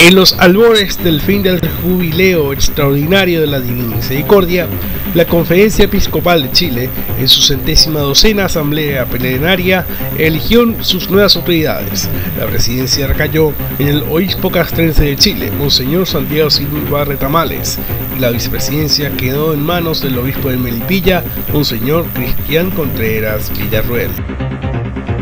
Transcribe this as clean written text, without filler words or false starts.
En los albores del fin del jubileo extraordinario de la Divina Misericordia, la Conferencia Episcopal de Chile, en su 112ª Asamblea Plenaria, eligió sus nuevas autoridades. La presidencia recayó en el obispo castrense de Chile, Monseñor Santiago Silva Retamales, y la vicepresidencia quedó en manos del obispo de Melipilla, Monseñor Cristián Contreras Villarruel.